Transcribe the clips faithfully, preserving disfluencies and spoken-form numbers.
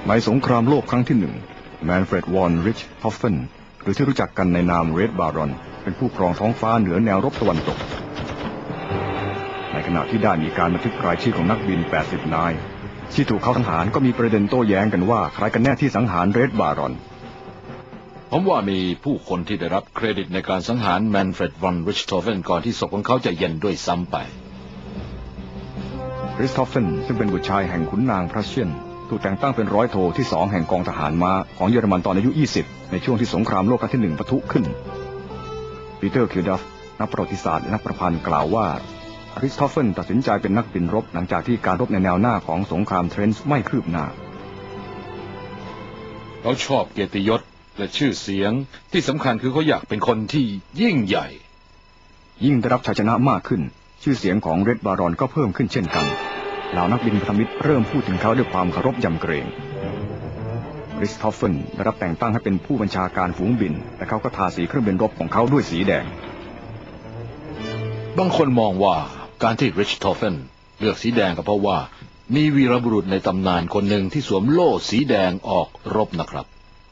ในสงครามโลกครั้งที่หนึ่งแมนเฟรดวอนริชฮอฟเฟนหรือที่รู้จักกันในนามเรดบารอนเป็นผู้ครองท้องฟ้าเหนือแนวรบตะวันตกในขณะที่ได้มีการบันทึกรายชื่อของนักบินแปดสิบนายที่ถูกเขาสังหารก็มีประเด็นโต้แย้งกันว่าใครกันแน่ที่สังหารเรดบารอนผมว่ามีผู้คนที่ได้รับเครดิตในการสังหารแมนเฟรดวอนริชทอฟเฟนก่อนที่ศพของเขาจะเย็นด้วยซ้ำไปริชทอฟเฟนซึ่งเป็นบุตรชายแห่งขุนนางพรัสเซียนถูกแต่งตั้งเป็นร้อยโทที่สองแห่งกองทหารม้าของเยอรมันตอนอายุยี่สิบในช่วงที่สงครามโลกครั้งที่หนึ่งปะทุขึ้นปีเตอร์คิลดัฟนักประวัติศาสตร์และนักประพันธ์กล่าวว่าริชทอฟเฟนตัดสินใจเป็นนักบินรบหลังจากที่การรบในแนวหน้าของสงครามเทรนซ์ไม่คืบหน้าเขาชอบเกียรติยศและชื่อเสียงที่สำคัญคือเขาอยากเป็นคนที่ยิ่งใหญ่ยิ่งได้รับชัยชนะมากขึ้นชื่อเสียงของเรดบารอนก็เพิ่มขึ้นเช่นกันเหล่านักบินพันธมิตรเริ่มพูดถึงเขาด้วยความเคารพยำเกรงริชทอฟเฟนได้รับแต่งตั้งให้เป็นผู้บัญชาการฝูงบินและเขาก็ทาสีเครื่องบินรบของเขาด้วยสีแดงบางคนมองว่าการที่ริชทอฟเฟนเลือกสีแดงก็เพราะว่ามีวีรบุรุษในตำนานคนหนึ่งที่สวมโล่สีแดงออกรบนะครับ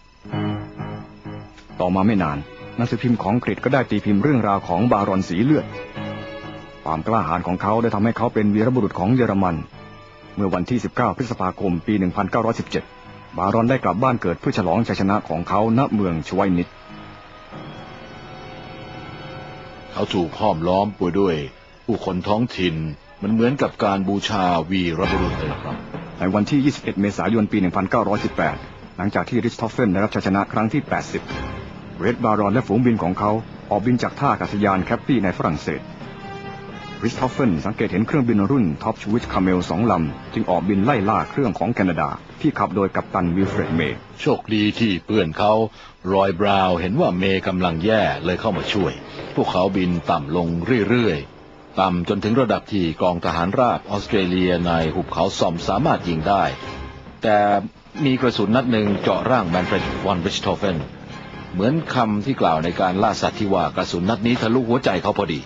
ต่อมาไม่นานหนังสือพิมพ์ของอังกฤษก็ได้ตีพิมพ์เรื่องราวของบารอนสีเลือดความกล้าหาญของเขาได้ทำให้เขาเป็นวีรบุรุษของเยอรมันเมื่อวันที่สิบเก้าพฤษภาคมปีหนึ่งพันเก้าร้อยสิบเจ็ดบารอนได้กลับบ้านเกิดเพื่อฉลองชัยชนะของเขาณเมืองชไวนิตเขาถูกห้อมล้อมไปด้วยผู้คนท้องถิ่นมันเหมือนกับการบูชาวีรบุรุษเลยครับในวันที่ยี่สิบเอ็ดเมษายนปีหนึ่งพันเก้าร้อยสิบแปดหลังจากที่ริชทอฟเฟนได้รับชัยชนะครั้งที่แปดสิบเรดบารอนและฝูงบินของเขาออกบินจากท่าอากาศยานแคปปี้ในฝรั่งเศสริชทอฟเฟนสังเกตเห็นเครื่องบินรุ่นท็อปชวิชคาเมลสองลำจึงออกบินไล่ล่าเครื่องของแคนาดาที่ขับโดยกัปตันวิลเฟรดเมย์โชคดีที่เพื่อนเขารอยบราวน์เห็นว่าเมย์กำลังแย่เลยเข้ามาช่วยพวกเขาบินต่ำลงเรื่อยๆต่ำจนถึงระดับที่กองทหารราบออสเตรเลียในหุบเขาซอมสามารถยิงได้แต่มีกระสุนนัดหนึ่งเจาะร่างแมนเฟรดวอนริชทอฟเฟนเหมือนคำที่กล่าวในการล่าสัตว์ที่ว่ากระสุนนัดนี้ทะลุหัวใจเขาพอดี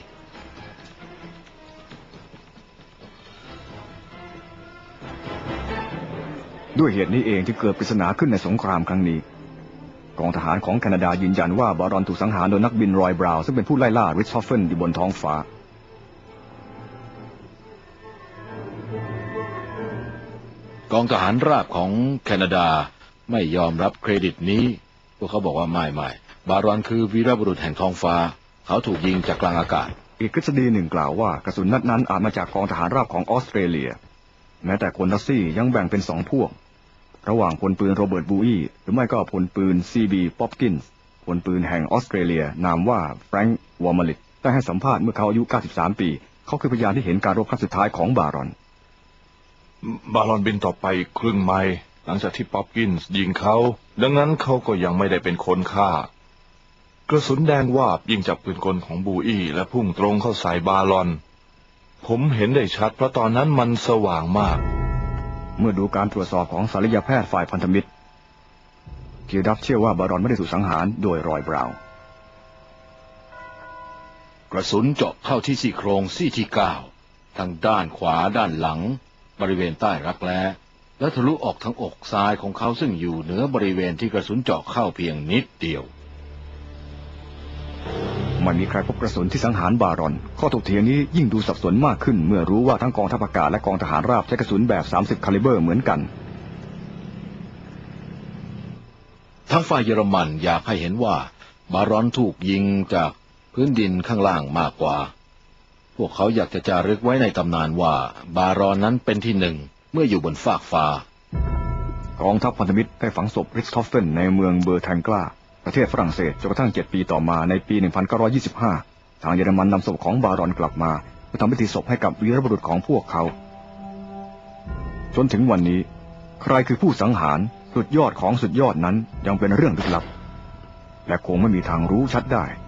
ด้วยเหตุนี้เองที่เกิดปริศนาขึ้นในสงครามครั้งนี้กองทหารของแคนาดายืนยันว่าบารอนถูกสังหารโดยนักบินรอยบราวน์ซึ่งเป็นผู้ไล่ล่าริชทอฟเฟนอยู่บนท้องฟ้ากองทหารราบของแคนาดาไม่ยอมรับเครดิตนี้พวกเขาบอกว่าไม่ไม่บารอนคือวีรบุรุษแห่งท้องฟ้าเขาถูกยิงจากกลางอากาศอีกทฤษฎีหนึ่งกล่าวว่ากระสุนนัดนั้นอาจมาจากกองทหารราบของออสเตรเลียแม้แต่คนนัสซี่ยังแบ่งเป็นสองพวกระหว่างพลปืนโรเบิร์ตบูอี้หรือไม่ก็พลปืนซีบีป๊อปกินส์พลปืนแห่งออสเตรเลียนามว่าแฟรงค์วอร์มาลิตได้ให้สัมภาษณ์เมื่อเขาอายุเก้าสิบสามปีเขาคือพยานที่เห็นการรบครั้งสุดท้ายของบารอนบารอนบินต่อไปครึ่งไมล์หลังจากที่ป๊อปกินส์ยิงเขาดังนั้นเขาก็ยังไม่ได้เป็นคนฆ่ากระสุนแดงวาบยิงจากปืนกลของบูอี้และพุ่งตรงเข้าใส่บารอนผมเห็นได้ชัดเพราะตอนนั้นมันสว่างมากเมื่อดูการตรวจสอบของศัลยแพทย์ฝ่ายพันธมิตรคิลดัฟเชื่อว่าบารอนไม่ได้ถูกสังหารโดยรอยบราวน์กระสุนเจาะเข้าที่ซี่โครงซี่ที่เก้าทางด้านขวาด้านหลังบริเวณใต้รักแร้และทะลุออกทั้งอกซ้ายของเขาซึ่งอยู่เหนือบริเวณที่กระสุนเจาะเข้าเพียงนิดเดียวไม่มีใครพบกระสุนที่สังหารบารอนข้อถกเถียงนี้ยิ่งดูสับสนมากขึ้นเมื่อรู้ว่าทั้งกองทัพอากาศและกองทหารราบใช้กระสุนแบบสามสิบคาลิเบอร์เหมือนกันทั้งฝ่ายเยอรมันอยากให้เห็นว่าบารอนถูกยิงจากพื้นดินข้างล่างมากกว่าพวกเขาอยากจะจารึกไว้ในตำนานว่าบารอนนั้นเป็นที่หนึ่งเมื่ออยู่บนฟากฟ้ากองทัพพันธมิตรได้ฝังศพริชทอฟเฟนในเมืองเบอร์แทงกลาประเทศฝรั่งเศสจนกระทั่งเจ็ดปีต่อมาในปีหนึ่งพันเก้าร้อยยี่สิบห้าทางเยอรมันนำศพของบารอนกลับมาเพื่อทำพิธีศพให้กับวีรบุรุษของพวกเขาจนถึงวันนี้ใครคือผู้สังหารสุดยอดของสุดยอดนั้นยังเป็นเรื่องลึกลับและคงไม่มีทางรู้ชัดได้